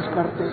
partes.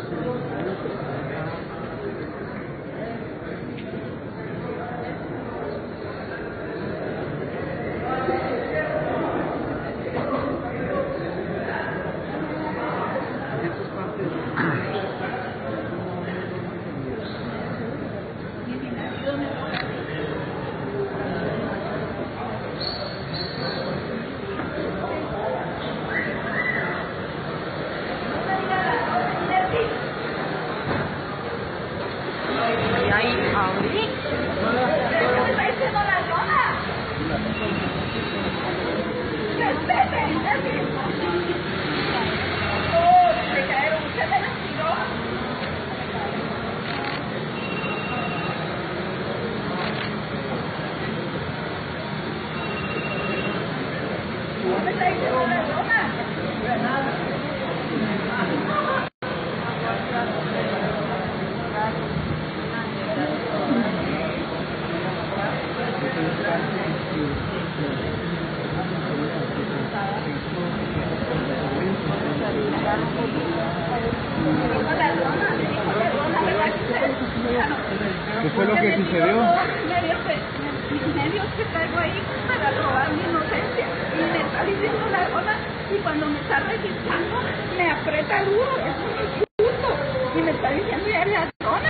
¿Qué fue lo que sucedió? Medios que traigo ahí para probar mi inocencia y me está diciendo la dona y cuando me está registrando me aprieta duro, es un insulto y me está diciendo ya la dona.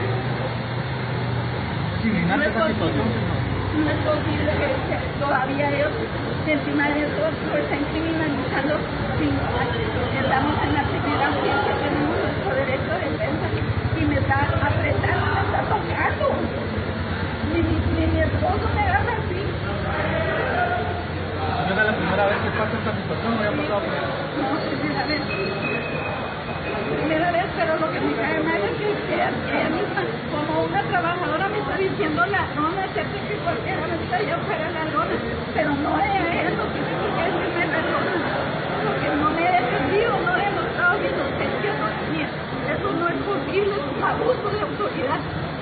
No es posible que todavía ellos encima de eso lo estén criminalizando. Estamos en la primera audiencia, tenemos nuestro derecho de defensa y me está apretando, me está tocando. Ni mi esposo me agarra así. ¿No era la primera vez que pasa esta situación o ya ha pasado? No, primera vez. Primera vez, pero lo que me cae mal es que ella misma, como una trabajadora, me está diciendo ladrona, acepte que cualquiera me está allá fuera ladrona, pero no es eso, tiene que decirme ladrona, porque no me he defendido, no he demostrado mi inocencia, no es mía. Eso no es posible, es un abuso de autoridad.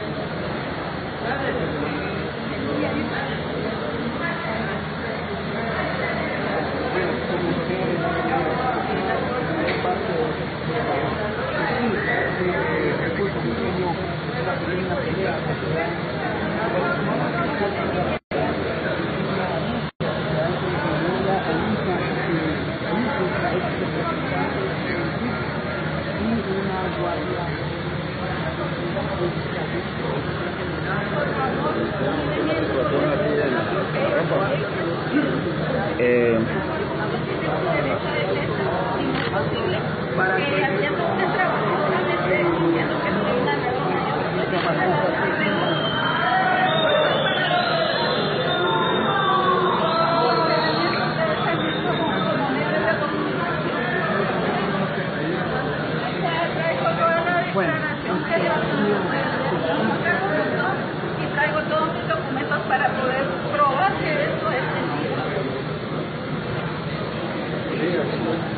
Y traigo todos mis documentos para poder probar que esto es mentira.